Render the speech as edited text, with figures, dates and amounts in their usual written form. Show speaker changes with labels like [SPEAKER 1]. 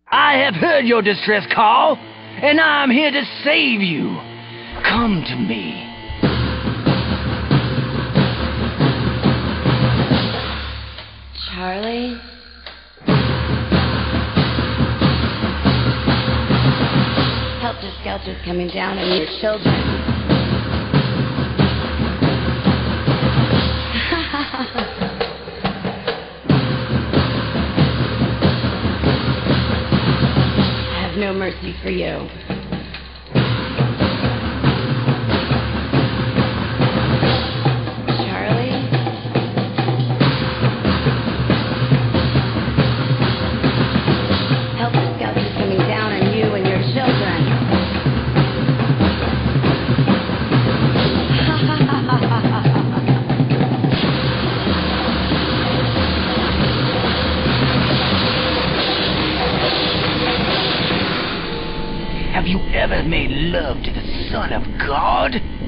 [SPEAKER 1] I have heard your distress call, and I'm here to save you. Come to me.
[SPEAKER 2] Charlie? Helter Skelter's coming down on your children. I have no mercy for you.
[SPEAKER 1] Have you ever made love to the Son of God?